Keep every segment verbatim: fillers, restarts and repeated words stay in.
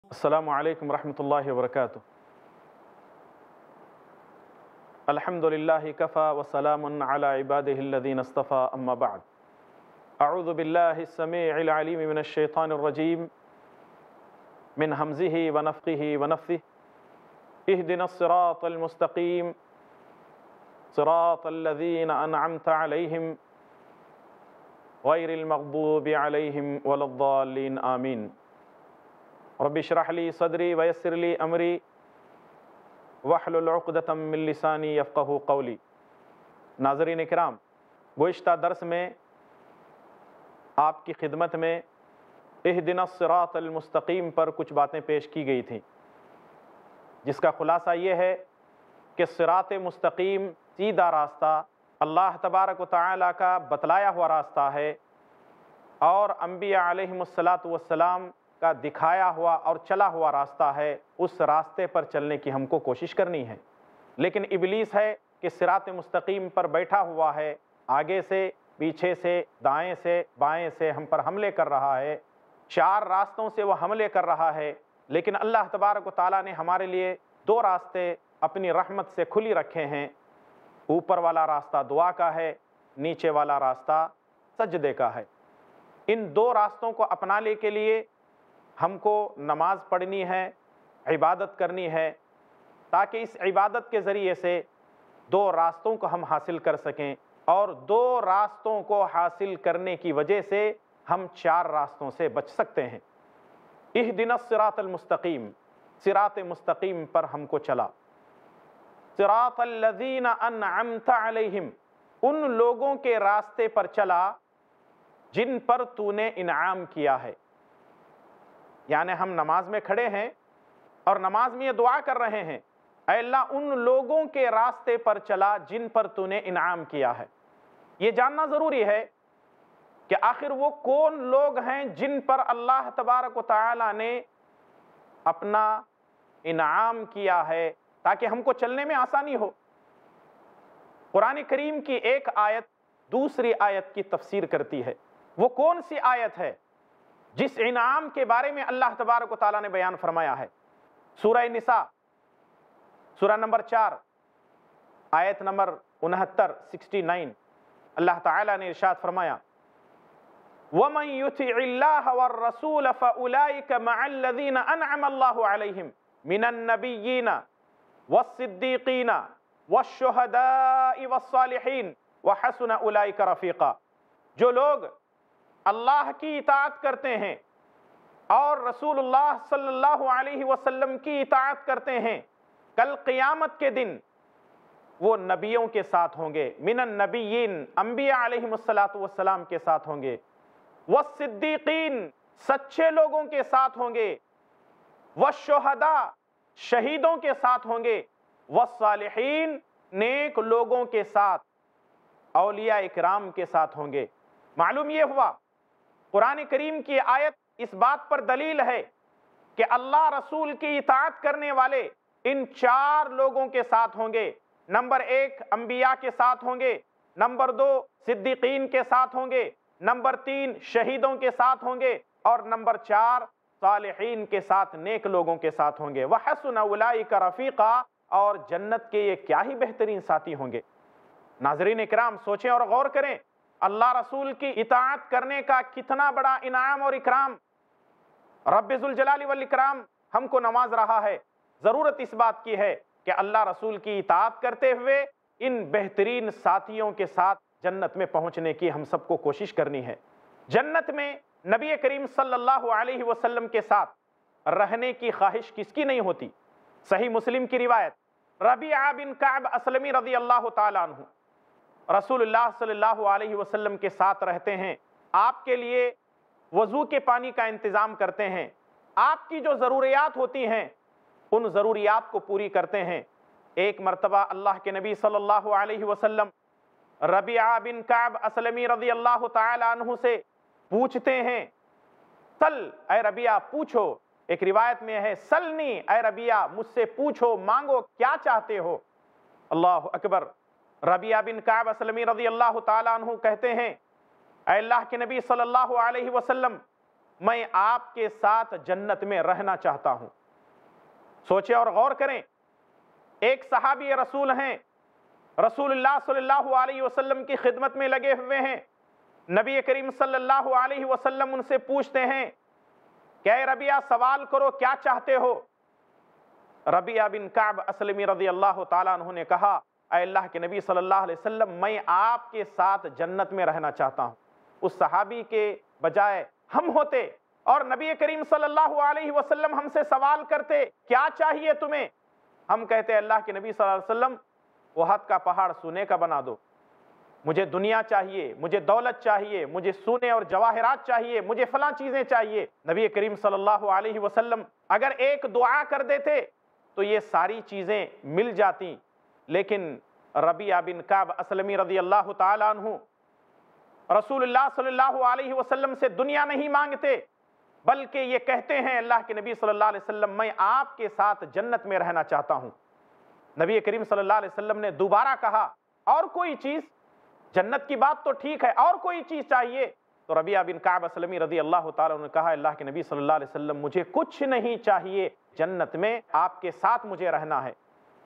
अस्सलामु अलैकुम रहमतुल्लाहि व बरकातुहू। अल्हम्दुलिल्लाहि कफ़ा व सलामुन अला इबादिहिल्लज़ीना इस्तफ़ा अम्मा बअद। अऊज़ु बिल्लाहिस समीइल अलीम मिनश शैतानिर रजीम मिन हमज़िही व नफ़्ख़िही व नफ़्सिही। इहदिनस सिरातल मुस्तक़ीम सिरातल लज़ीना अनअमता अलैहिम गैरिल मग़दूबि अलैहिम वलद्दाल्लीन आमीन। रब्बि इश्रह ली सदरी व यस्सिर ली अमरी वहलुल उक़दतम मिन लिसानी यफ़क़हू क़ौली। नाज़रीन इकराम, गुज़िश्ता दर्स में आपकी खिदमत में इहदिनस सिरातल मुस्तक़ीम पर कुछ बातें पेश की गई थीं, जिसका ख़ुलासा ये है कि सिरात मुस्तक़ीम सीधा रास्ता अल्लाह तबारक व तआला का बतलाया हुआ रास्ता है और अंबिया अलैहिमुस्सलातु वस्सलाम का दिखाया हुआ और चला हुआ रास्ता है। उस रास्ते पर चलने की हमको कोशिश करनी है। लेकिन इब्लीस है कि सिरात मुस्तक़ीम पर बैठा हुआ है, आगे से, पीछे से, दाएं से, बाएं से हम पर हमले कर रहा है। चार रास्तों से वह हमले कर रहा है, लेकिन अल्लाह तबारक व तआला ने हमारे लिए दो रास्ते अपनी रहमत से खुली रखे हैं। ऊपर वाला रास्ता दुआ का है, नीचे वाला रास्ता सजदे का है। इन दो रास्तों को अपनाने के लिए हमको नमाज पढ़नी है, इबादत करनी है, ताकि इस इबादत के ज़रिए से दो रास्तों को हम हासिल कर सकें और दो रास्तों को हासिल करने की वजह से हम चार रास्तों से बच सकते हैं। इहदिनस सिरातल मुस्तक़ीम, सिरात मुस्तक़ीम पर हमको चला। सिरातल लज़ीना अनअमता अलैहिम, उन लोगों के रास्ते पर चला जिन पर तूने इनाम किया है। यानी हम नमाज में खड़े हैं और नमाज में ये दुआ कर रहे हैं, ऐ अल्लाह उन लोगों के रास्ते पर चला जिन पर तूने इनाम किया है। ये जानना ज़रूरी है कि आखिर वो कौन लोग हैं जिन पर अल्लाह तबारक व तआला ने अपना इनाम किया है, ताकि हमको चलने में आसानी हो। कुरान करीम की एक आयत दूसरी आयत की तफसीर करती है। वो कौन सी आयत है जिस इनाम के बारे में अल्लाह तबारक व तआला ने बयान फरमाया है? सूरह निसा, सूरह नंबर चार, आयत नंबर उनहत्तर, सिक्सटी नाइन, अल्लाह ताला ने इरशाद फरमाया, वमन युतिइल्लाह वर रसूल फउलाइक मअल्लज़ीना अनअम अल्लाहु अलैहिम मिनन नबिय्यीन वस्सिद्दीक़ीन वश्शुहदाኢ वस्सालिहीन व हसुन उलाइक रफ़ीक़ा। जो लोग अल्लाह की इताअत करते हैं और रसूलुल्लाह सल्लल्लाहु अलैहि वसल्लम की इताअत करते हैं, कल क़ियामत के दिन वो नबियों के साथ होंगे। मिनन नबिय्यीन, अंबिया अलैहिमुस्सलातु वस्सलाम के साथ होंगे। वस्सिद्दीक़ीन, सच्चे लोगों के साथ होंगे। वश्शुहदा, शहीदों के साथ होंगे। वस्सालिहीन, नेक लोगों के साथ, औलिया इकराम के साथ होंगे। मालूम ये हुआ कुरान करीम की आयत इस बात पर दलील है कि अल्लाह रसूल की इताअत करने वाले इन चार लोगों के साथ होंगे। नंबर एक, अंबिया के साथ होंगे। नंबर दो, सिद्दीकीन के साथ होंगे। नंबर तीन, शहीदों के साथ होंगे। और नंबर चार, सालिहीन के साथ, नेक लोगों के साथ होंगे। व हसुन उलाइका रफ़ीक़ा, और जन्नत के ये क्या ही बेहतरीन साथी होंगे। नाज़रीन इकराम, सोचें और गौर करें, अल्लाह रसूल की इताअत करने का कितना बड़ा इनाम और इकराम रब्बे ज़ुल जलाली वल इकराम हमको नवाज रहा है। ज़रूरत इस बात की है कि अल्लाह रसूल की इताअत करते हुए इन बेहतरीन साथियों के साथ जन्नत में पहुंचने की हम सबको कोशिश करनी है। जन्नत में नबी करीम सल्लल्लाहु अलैहि वसल्लम के साथ रहने की ख्वाहिश किसकी नहीं होती? सही मुस्लिम की रिवायत, रबीआ बिन कअब असलमी रज़ी अल्लाह ताला अन्हु रसूलुल्लाह सल्लल्लाहु अलैहि वसल्लम के साथ रहते हैं। आपके लिए वज़ू के पानी का इंतज़ाम करते हैं, आपकी जो ज़रूरियात होती हैं उन ज़रूरियात को पूरी करते हैं। एक मरतबा अल्लाह के नबी सल्लल्लाहु अलैहि वसल्लम रबीआ बिन कअब असलमी रज़ी अल्लाह ताला अन्हु से पूछते हैं, सल ऐ रबिया, पूछो। एक रिवायत में है, सलनी ऐ रबिया, मुझसे पूछो, मांगो, क्या चाहते हो। अल्लाह अकबर। रबिया बिन कअब असलमी रज़ी अल्लाह ताला अन्हु कहते हैं, अल्लाह के नबी सल्लल्लाहु अलैहि वसल्लम, میں آپ کے ساتھ جنت میں رہنا چاہتا ہوں۔ سوچیں اور غور کریں، ایک صحابی رسول ہیں، رسول اللہ صلی اللہ علیہ وسلم کی خدمت میں لگے ہوئے ہیں، نبی کریم صلی اللہ علیہ وسلم ان سے پوچھتے ہیں کہ اے ربیعہ سوال کرو، کیا چاہتے ہو؟ ربیعہ بن کعب اسلمی رضی اللہ تعالیٰ عنہ نے کہا، اے اللہ کے نبی صلی اللہ علیہ وسلم، میں آپ کے ساتھ جنت میں رہنا چاہتا ہوں۔ اس صحابی کے بجائے ہم ہوتے اور نبی کریم صلی اللہ علیہ وسلم ہم سے سوال کرتے کیا چاہیے تمہیں، ہم کہتے اللہ کے نبی صلی اللہ علیہ وسلم احد کا پہاڑ سونے کا بنا دو، مجھے دنیا چاہیے، مجھے دولت چاہیے، مجھے سونے اور جواہرات چاہیے، مجھے فلاں چیزیں چاہیے۔ نبی کریم صلی اللہ علیہ وسلم اگر ایک دعا کر دیتے تو یہ ساری چیزیں مل جاتی، لیکن ربیعہ بن کعب اسلمی رضی اللہ تعالیٰ عنہ رسول اللہ صلی اللہ علیہ وسلم سے دنیا نہیں مانگتے، بلکہ یہ کہتے ہیں اللہ کے نبی صلی اللہ علیہ وسلم میں آپ کے ساتھ جنت میں رہنا چاہتا ہوں۔ نبی کریم صلی اللہ علیہ وسلم نے دوبارہ کہا اور کوئی چیز، جنت کی بات تو ٹھیک ہے، اور کوئی چیز چاہیے؟ تو ربیعہ بن کعب اسلمی رضی اللہ تعالیٰ عنہ نے کہا اللہ کے نبی صلی اللہ علیہ وسلم مجھے کچھ نہیں چاہیے، جنت میں آپ کے ساتھ مجھے رہنا ہے۔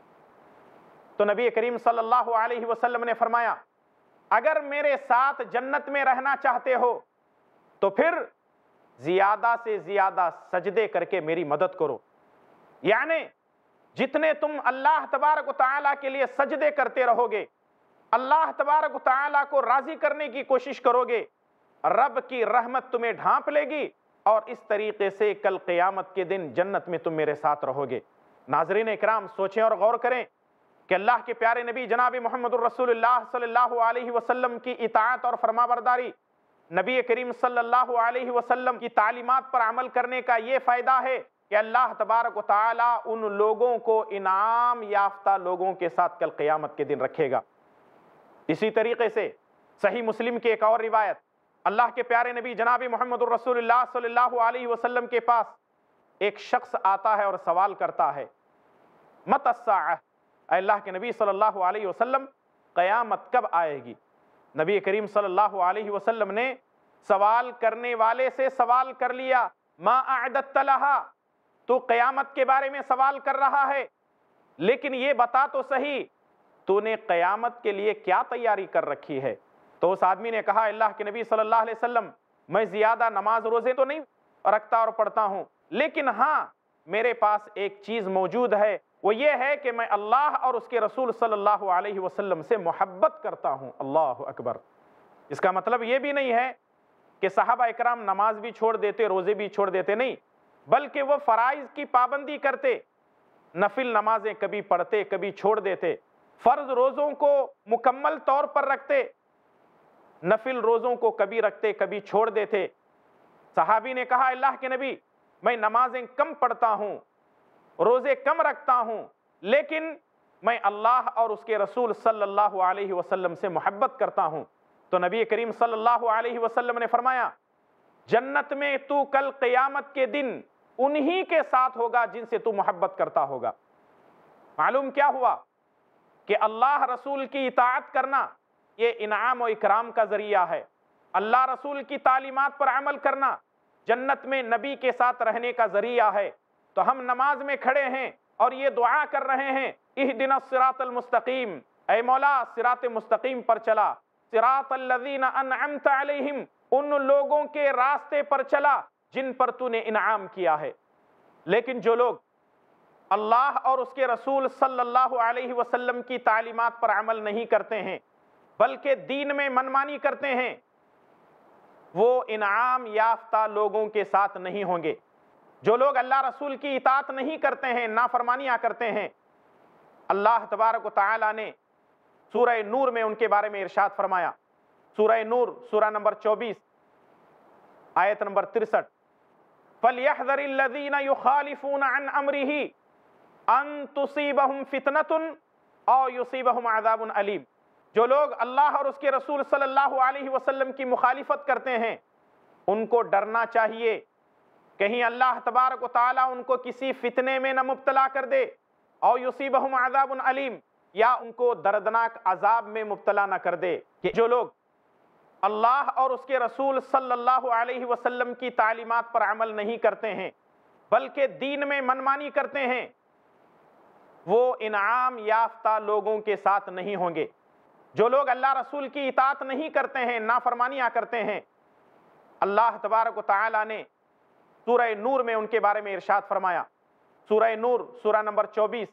تو نبی کریم صلی اللہ علیہ وسلم نے فرمایا اگر میرے ساتھ جنت میں رہنا چاہتے ہو تو پھر زیادہ سے زیادہ سجدے کر کے میری مدد کرو، یعنی جتنے تم اللہ تبارک و تعالیٰ کے لیے سجدے کرتے رہو گے، اللہ تبارک و تعالیٰ کو راضی کرنے کی کوشش کرو گے، رب کی رحمت تمہیں ڈھانپ لے گی، اور اس طریقے سے کل قیامت کے دن جنت میں تم میرے ساتھ رہو گے۔ ناظرین اکرام، سوچیں اور غور کریں کہ اللہ کے پیارے نبی جناب محمد الرسول اللہ صلی اللہ علیہ وسلم کی اطاعت اور فرمانبرداری، نبی کریم صلی اللہ علیہ وسلم کی تعلیمات پر عمل کرنے کا یہ فائدہ ہے کہ اللہ تبارک و تعالیٰ ان لوگوں کو انعام یافتہ لوگوں کے ساتھ کل قیامت کے دن رکھے گا۔ اسی طریقے سے صحیح مسلم کی ایک اور روایت، اللہ کے پیارے نبی جناب محمد الرسول اللہ صلی اللہ علیہ وسلم کے پاس ایک شخص آتا ہے اور سوال کرتا ہے مت الساعہ، اے اللہ کے نبی صلی اللہ علیہ وسلم قیامت کب آئے گی؟ نبی کریم صلی اللہ علیہ وسلم نے سوال کرنے والے سے سوال کر لیا، ما اعددت لہا، تو قیامت کے بارے میں سوال کر رہا ہے، لیکن یہ بتا تو صحیح تو نے قیامت کے لیے کیا تیاری کر رکھی ہے؟ تو اس آدمی نے کہا اللہ کے نبی صلی اللہ علیہ وسلم میں زیادہ نماز روزے تو نہیں رکھتا اور پڑھتا ہوں، لیکن ہاں میرے پاس ایک چیز موجود ہے، وہ یہ ہے کہ میں اللہ اور اس کے رسول صلی اللہ علیہ وسلم سے محبت کرتا ہوں۔ اللہ اکبر۔ اس کا مطلب یہ بھی نہیں ہے کہ صحابہ اکرام نماز بھی چھوڑ دیتے، روزے بھی چھوڑ دیتے، نہیں، بلکہ وہ فرائض کی پابندی کرتے، نفل نمازیں کبھی پڑھتے کبھی چھوڑ دیتے، فرض روزوں کو مکمل طور پر رکھتے، نفل روزوں کو کبھی رکھتے کبھی چھوڑ دیتے۔ صحابی نے کہا اللہ کے نبی میں نمازیں کم پڑھتا ہوں، روزے کم رکھتا ہوں، لیکن میں اللہ اور اس کے رسول صلی اللہ علیہ وسلم سے محبت کرتا ہوں۔ تو نبی کریم صلی اللہ علیہ وسلم نے فرمایا جنت میں تو کل قیامت کے دن انہی کے ساتھ ہوگا جن سے تو محبت کرتا ہوگا۔ معلوم کیا ہوا کہ اللہ رسول کی اطاعت کرنا یہ انعام و اکرام کا ذریعہ ہے، اللہ رسول کی تعلیمات پر عمل کرنا جنت میں نبی کے ساتھ رہنے کا ذریعہ ہے۔ تو ہم نماز میں کھڑے ہیں اور یہ دعا کر رہے ہیں اہدنا الصراط المستقیم، اے مولا صراط مستقیم پر چلا، صراط الذین انعمت علیہم، ان لوگوں کے راستے پر چلا جن پر تو نے انعام کیا ہے۔ لیکن جو لوگ اللہ اور اس کے رسول صلی اللہ علیہ وسلم کی تعلیمات پر عمل نہیں کرتے ہیں بلکہ دین میں منمانی کرتے ہیں، وہ انعام یافتہ لوگوں کے ساتھ نہیں ہوں گے۔ جو لوگ اللہ رسول کی اطاعت نہیں کرتے ہیں، نافرمانیاں کرتے ہیں، اللہ تبارک و تعالیٰ نے سورہ نور میں ان کے بارے میں ارشاد فرمایا، سورہ نور سورہ نمبر چوبیس آیت نمبر ترسٹھ، فَلْيَحْذَرِ الَّذِينَ يُخَالِفُونَ عَنْ أَمْرِهِ أَن تُصِيبَهُمْ فِتْنَةٌ أَوْ يُصِيبَهُمْ عَذَابٌ أَلِيمٌ۔ جو لوگ اللہ اور اس کے رسول صلی اللہ علیہ وسلم کی مخالفت کرتے ہیں ان کو ڈرنا چاہیے کہیں اللہ تبارک و تعالیٰ ان کو کسی فتنے میں نہ مبتلا کر دے، او یصیبہم عذاب علیم، یا ان کو دردناک عذاب میں مبتلا نہ کر دے۔ کہ جو لوگ اللہ اور اس کے رسول صلی اللہ علیہ وسلم کی تعلیمات پر عمل نہیں کرتے ہیں بلکہ دین میں منمانی کرتے ہیں، وہ انعام یافتہ لوگوں کے ساتھ نہیں ہوں گے۔ جو لوگ اللہ رسول کی اطاعت نہیں کرتے ہیں، نافرمانیاں کرتے ہیں، اللہ تبارک و تعالی نے سورہ نور میں ان کے بارے میں ارشاد فرمایا، سورہ نور سورہ نمبر چوبیس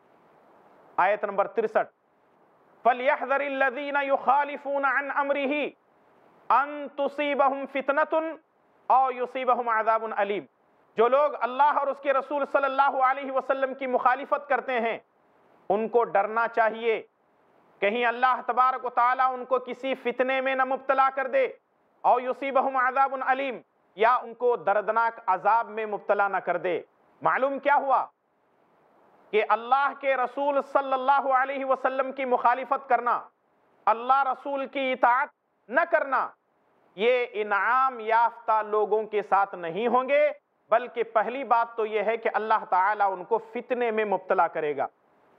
آیت نمبر ترسٹھ، فَلْيَحْذَرِ الَّذِينَ يُخَالِفُونَ عَنْ أَمْرِهِ أَن تُصِيبَهُمْ فِتْنَةٌ أَوْ يُصِيبَهُمْ عَذَابٌ أَلِيمٌ۔ جو لوگ اللہ اور اس کے رسول صلی اللہ علیہ وسلم کی مخالفت کرتے ہیں، ان کو ڈرنا چاہیے کہیں اللہ تبارک و تعالیٰ ان کو کسی فتنے میں نہ مبتلا کر دے، او یصیبہم عذاب علیم، یا ان کو دردناک عذاب میں مبتلا نہ کر دے۔ معلوم کیا ہوا کہ اللہ کے رسول صلی اللہ علیہ وسلم کی مخالفت کرنا، اللہ رسول کی اطاعت نہ کرنا، یہ انعام یافتہ لوگوں کے ساتھ نہیں ہوں گے، بلکہ پہلی بات تو یہ ہے کہ اللہ تعالیٰ ان کو فتنے میں مبتلا کرے گا۔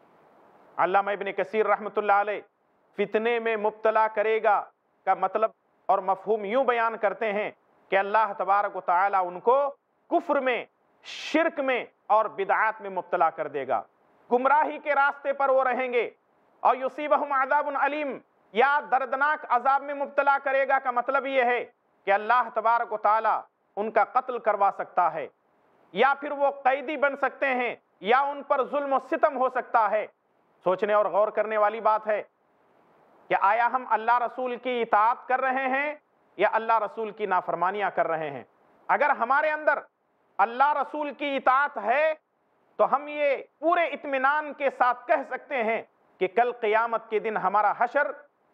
علامہ ابن کثیر رحمۃ اللہ علیہ فتنے میں مبتلا کرے گا کا مطلب اور مفہوم یوں بیان کرتے ہیں کہ اللہ تبارک و تعالیٰ ان کو کفر میں، شرک میں اور بدعات میں مبتلا کر دے گا، گمراہی کے راستے پر وہ رہیں گے۔ اور یصیبہم عذاب علیم، یا دردناک عذاب میں مبتلا کرے گا کا مطلب یہ ہے کہ اللہ تبارک و تعالیٰ ان کا قتل کروا سکتا ہے، یا پھر وہ قیدی بن سکتے ہیں، یا ان پر ظلم و ستم ہو سکتا ہے۔ سوچنے اور غور کرنے والی بات ہے کہ آیا ہم اللہ رسول کی اطاعت کر رہے ہیں یا اللہ رسول کی نافرمانیاں کر رہے ہیں؟ اگر ہمارے اندر اللہ رسول کی اطاعت ہے تو ہم یہ پورے اطمینان کے ساتھ کہہ سکتے ہیں کہ کل قیامت کے دن ہمارا حشر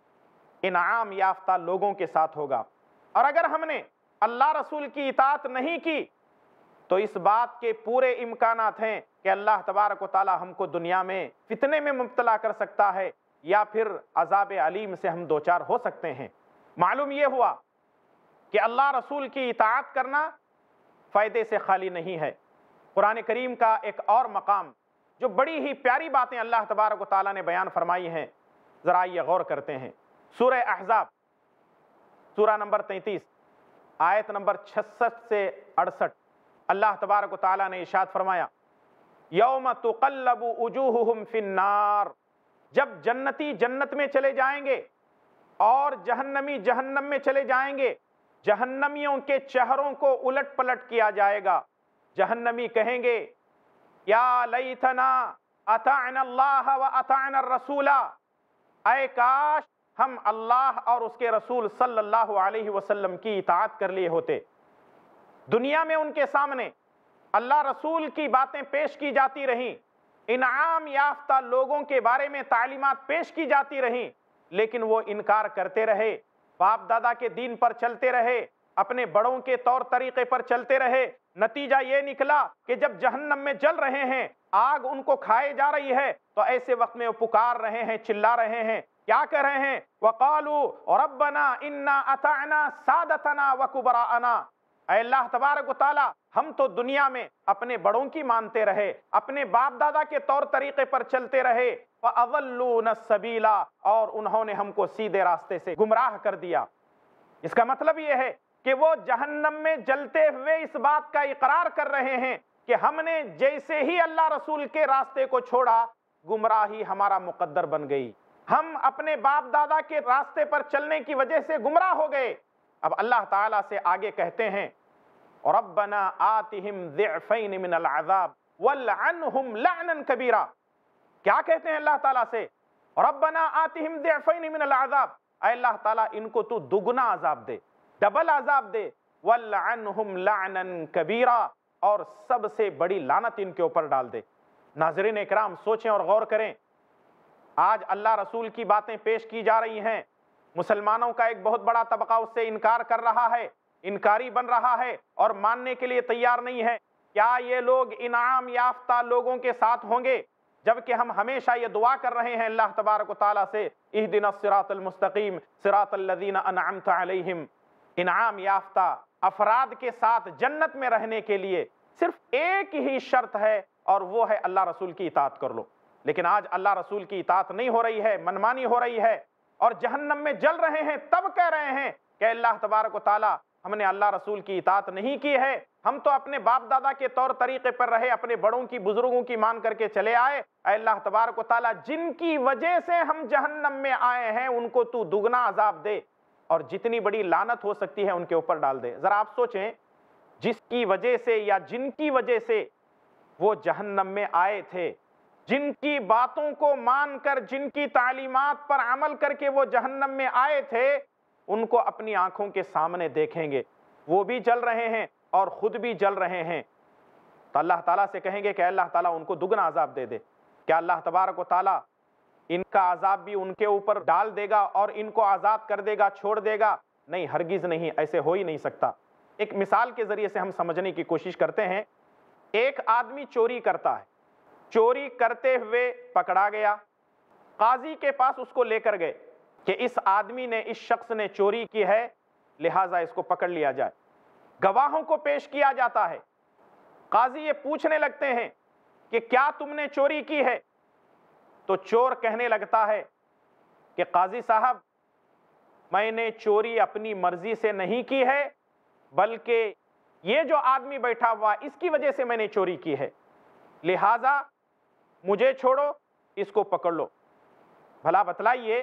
انعام یافتہ لوگوں کے ساتھ ہوگا۔ اور اگر ہم نے اللہ رسول کی اطاعت نہیں کی تو اس بات کے پورے امکانات ہیں کہ اللہ تبارک و تعالی ہم کو دنیا میں فتنے میں مبتلا کر سکتا ہے، یا پھر عذاب علیم سے ہم دوچار ہو سکتے ہیں۔ معلوم یہ ہوا کہ اللہ رسول کی اطاعت کرنا فائدے سے خالی نہیں ہے۔ قرآن کریم کا ایک اور مقام جو بڑی ہی پیاری باتیں اللہ تبارک و تعالیٰ نے بیان فرمائی ہیں، ذرا یہ غور کرتے ہیں۔ سورہ احزاب سورہ نمبر تینتیس آیت نمبر چھسٹھ سے اڑسٹھ، اللہ تبارک و تعالیٰ نے ارشاد فرمایا، یوم تقلب وجوہہم فی النار، جب جنتی جنت میں چلے جائیں گے اور جہنمی جہنم میں چلے جائیں گے، جہنمیوں کے چہروں کو الٹ پلٹ کیا جائے گا۔ جہنمی کہیں گے یا لیتنا اطعنا اللہ و اطعنا الرسول، اے کاش ہم اللہ اور اس کے رسول صلی اللہ علیہ وسلم کی اطاعت کر لیے ہوتے۔ دنیا میں ان کے سامنے اللہ رسول کی باتیں پیش کی جاتی رہیں، انعام یافتہ لوگوں کے بارے میں تعلیمات پیش کی جاتی رہیں، لیکن وہ انکار کرتے رہے، باپ دادا کے دین پر چلتے رہے، اپنے بڑوں کے طور طریقے پر چلتے رہے۔ نتیجہ یہ نکلا کہ جب جہنم میں جل رہے ہیں، آگ ان کو کھائے جا رہی ہے، تو ایسے وقت میں وہ پکار رہے ہیں، چلا رہے ہیں، کیا کہہ رہے ہیں؟ وَقَالُوا رَبَّنَا إِنَّا أَطَعْنَا سَادَتَنَا وَكُبَرَاءَنَا، اے اللہ تبارک و تعالی ہم تو دنیا میں اپنے بڑوں کی مانتے رہے، اپنے باپ دادا کے طور طریقے پر چلتے رہے، فَأَضَلُّونَ السَّبِيلَ، اور انہوں نے ہم کو سیدھے راستے سے گمراہ کر دیا۔ اس کا مطلب یہ ہے کہ وہ جہنم میں جلتے ہوئے اس بات کا اقرار کر رہے ہیں کہ ہم نے جیسے ہی اللہ رسول کے راستے کو چھوڑا، گمراہی ہمارا مقدر بن گئی، ہم اپنے باپ دادا کے راستے پر چلنے کی وجہ سے گمراہ ہو گئے۔ اب اللہ تعالیٰ سے آگے کہتے ہیں ربنا آتہم ضعفین من العذاب والعنہم لعنا کبیرا، کیا کہتے ہیں اللہ تعالیٰ سے؟ ربنا آتہم ضعفین من العذاب، اے اللہ تعالیٰ ان کو تو دگنا عذاب دے، ڈبل عذاب دے، والعنہم لعنا کبیرا، اور سب سے بڑی لعنت ان کے اوپر ڈال دے۔ ناظرین اکرام، سوچیں اور غور کریں، آج اللہ رسول کی باتیں پیش کی جا رہی ہیں، مسلمانوں کا ایک بہت بڑا طبقہ اس سے انکار کر رہا ہے، انکاری بن رہا ہے اور ماننے کے لیے تیار نہیں ہے۔ کیا یہ لوگ انعام یافتہ لوگوں کے ساتھ ہوں گے؟ جبکہ ہم ہمیشہ یہ دعا کر رہے ہیں اللہ تبارک و تعالیٰ سے، اہدنا الصراط المستقیم صراط الذین انعمت علیہم۔ انعام یافتہ افراد کے ساتھ جنت میں رہنے کے لیے صرف ایک ہی شرط ہے، اور وہ ہے اللہ رسول کی اطاعت کر لو۔ لیکن آج اللہ رسول کی اطاعت نہیں ہو رہی ہے، منمانی ہو رہی ہے، اور جہنم میں جل رہے ہیں، تب کہہ رہے ہیں کہ اللہ تبارک و تعالیٰ ہم نے اللہ رسول کی اطاعت نہیں کی ہے، ہم تو اپنے باپ دادا کے طور طریقے پر رہے، اپنے بڑوں کی بزرگوں کی مان کر کے چلے آئے، اے اللہ تبارک و تعالیٰ جن کی وجہ سے ہم جہنم میں آئے ہیں ان کو تو دگنا عذاب دے، اور جتنی بڑی لعنت ہو سکتی ہے ان کے اوپر ڈال دے۔ ذرا آپ سوچیں، جس کی وجہ سے یا جن کی وجہ سے وہ جہنم میں آئے تھے، جن کی باتوں کو مان کر، جن کی تعلیمات پر عمل کر کے وہ جہنم میں آئے تھے، ان کو اپنی آنکھوں کے سامنے دیکھیں گے، وہ بھی جل رہے ہیں اور خود بھی جل رہے ہیں، تو اللہ تعالیٰ سے کہیں گے کہ اللہ تعالیٰ ان کو دگنا عذاب دے دے۔ کیا اللہ تبارک و تعالیٰ ان کا عذاب بھی ان کے اوپر ڈال دے گا اور ان کو آزاد کر دے گا، چھوڑ دے گا؟ نہیں، ہرگز نہیں، ایسے ہو ہی نہیں سکتا۔ ایک مثال کے ذریعے سے ہم سمجھنے کی کوشش کرتے ہیں۔ ایک آدمی چوری کرتا ہے، چوری کرتے ہوئے پکڑا گیا، قاضی کے پاس اس کو لے کر گئے کہ اس آدمی نے، اس شخص نے چوری کی ہے، لہٰذا اس کو پکڑ لیا جائے۔ گواہوں کو پیش کیا جاتا ہے، قاضی یہ پوچھنے لگتے ہیں کہ کیا تم نے چوری کی ہے؟ تو چور کہنے لگتا ہے کہ قاضی صاحب، میں نے چوری اپنی مرضی سے نہیں کی ہے، بلکہ یہ جو آدمی بیٹھا ہوا اس کی وجہ سے میں نے چوری کی ہے، لہٰذا مجھے چھوڑو، اس کو پکڑ لو۔ بھلا بتلائیے،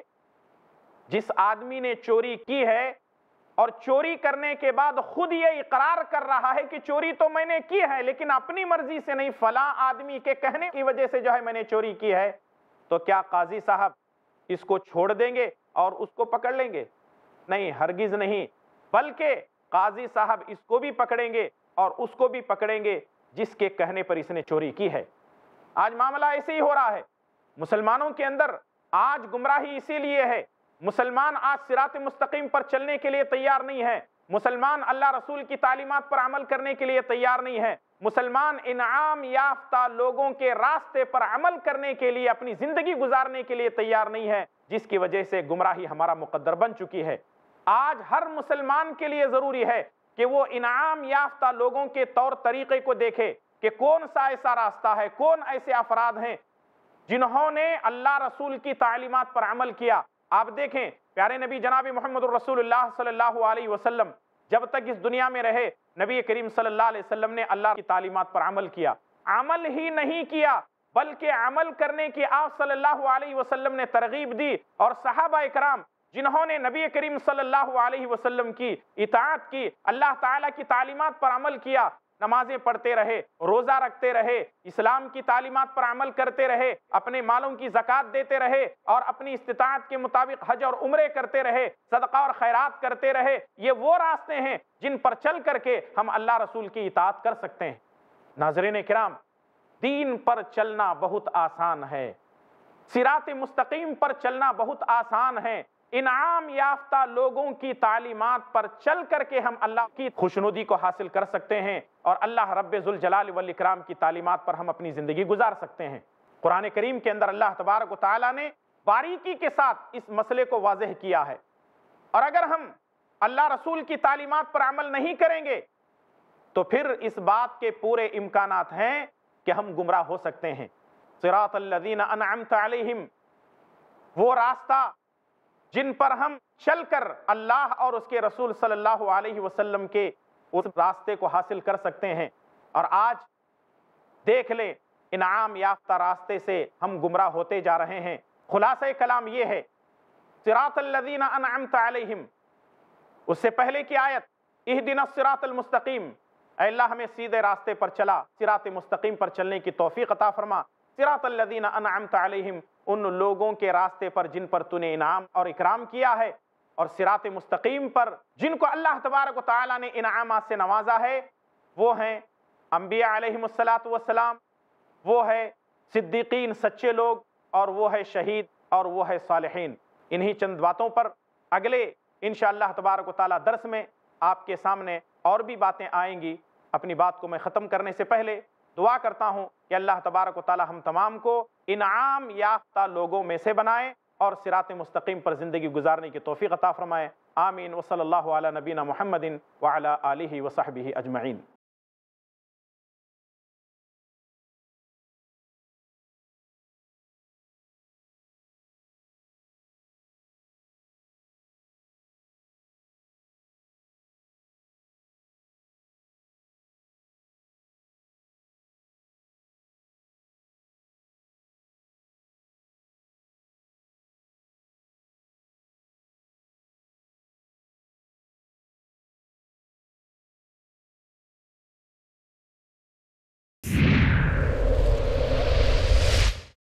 جس آدمی نے چوری کی ہے اور چوری کرنے کے بعد خود یہ اقرار کر رہا ہے کہ چوری تو میں نے کی ہے لیکن اپنی مرضی سے نہیں، فلاں آدمی کے کہنے کی وجہ سے جو ہے میں نے چوری کی ہے، تو کیا قاضی صاحب اس کو چھوڑ دیں گے اور اس کو پکڑ لیں گے؟ نہیں، ہرگز نہیں، بلکہ قاضی صاحب اس کو بھی پکڑیں گے اور اس کو بھی پکڑیں گے جس کے کہنے پر اس نے چوری کی ہے۔ آج معاملہ ایسے ہی ہو رہا ہے مسلمانوں کے اندر۔ آج گمراہی اسی لیے ہے، مسلمان آج صراط مستقیم پر چلنے کے لیے تیار نہیں ہے، مسلمان اللہ رسول کی تعلیمات پر عمل کرنے کے لیے تیار نہیں ہے، مسلمان انعام یافتہ لوگوں کے راستے پر عمل کرنے کے لیے، اپنی زندگی گزارنے کے لیے تیار نہیں ہے، جس کی وجہ سے گمراہی ہمارا مقدر بن چکی ہے۔ آج ہر مسلمان کے لیے ضروری ہے کہ وہ انعام یافتہ لوگوں کے طور طریقے کو دیکھے کہ کون سا ایسا راستہ ہے، کون ایسے افراد ہیں جنہوں نے اللہ رسول کی تعلیمات پر عمل کیا۔ آپ دیکھیں، پیارے نبی جناب محمد الرسول اللہ صلی اللہ علیہ وسلم جب تک اس دنیا میں رہے، نبی کریم صلی اللہ علیہ وسلم نے اللہ کی تعلیمات پر عمل کیا۔ عمل ہی نہیں کیا بلکہ عمل کرنے کی آپ صلی اللہ علیہ وسلم نے ترغیب دی، اور صحابہ اکرام جنہوں نے نبی کریم صلی اللہ علیہ وسلم کی اطاعت کی، اللہ تعالیٰ کی تعلیمات پر عمل کیا، نمازیں پڑھتے رہے، روزہ رکھتے رہے، اسلام کی تعلیمات پر عمل کرتے رہے، اپنے مالوں کی زکوٰۃ دیتے رہے، اور اپنی استطاعت کے مطابق حج اور عمرے کرتے رہے، صدقہ اور خیرات کرتے رہے۔ یہ وہ راستے ہیں جن پر چل کر کے ہم اللہ رسول کی اطاعت کر سکتے ہیں۔ ناظرین کرام، دین پر چلنا بہت آسان ہے، صراط مستقیم پر چلنا بہت آسان ہے۔ انعام یافتہ لوگوں کی تعلیمات پر چل کر کے ہم اللہ کی خوشنودی کو حاصل کر سکتے ہیں، اور اللہ رب ذوالجلال والاکرام کی تعلیمات پر ہم اپنی زندگی گزار سکتے ہیں۔ قرآن کریم کے اندر اللہ تبارک و تعالیٰ نے باریکی کے ساتھ اس مسئلے کو واضح کیا ہے، اور اگر ہم اللہ رسول کی تعلیمات پر عمل نہیں کریں گے تو پھر اس بات کے پورے امکانات ہیں کہ ہم گمراہ ہو سکتے ہیں۔ صراط الذین انعمت علیہم، وہ راستہ جن پر ہم چل کر اللہ اور اس کے رسول صلی اللہ علیہ وسلم کے اس راستے کو حاصل کر سکتے ہیں۔ اور آج دیکھ لیں، انعام یافتہ راستے سے ہم گمراہ ہوتے جا رہے ہیں۔ خلاصہ کلام یہ ہے، صراط الذین انعمت علیہم، اس سے پہلے کی آیت اہدنا الصراط المستقیم، اے اللہ ہمیں سیدھے راستے پر چلا، صراط مستقیم پر چلنے کی توفیق عطا فرما۔ صراط الذین انعمت علیہم، ان لوگوں کے راستے پر جن پر تو نے انعام اور اکرام کیا ہے، اور صراط مستقیم پر جن کو اللہ تبارک و تعالیٰ نے انعامات سے نوازا ہے، وہ ہیں انبیاء علیہم الصلاۃ والسلام، وہ ہے صدیقین سچے لوگ، اور وہ ہے شہید، اور وہ ہے صالحین۔ انہی چند باتوں پر اگلے انشاءاللہ تبارک و تعالیٰ درس میں آپ کے سامنے اور بھی باتیں آئیں گی۔ اپنی بات کو میں ختم کرنے سے پہلے دعا کرتا ہوں کہ اللہ تبارک و تعالیٰ ہم تمام کو انعام یافتہ لوگوں میں سے بنائے اور صراط مستقیم پر زندگی گزارنے کی توفیق عطا فرمائے۔ آمین۔ وصلی اللہ علی نبینا محمد وعلی آلہ وصحبہ اجمعین۔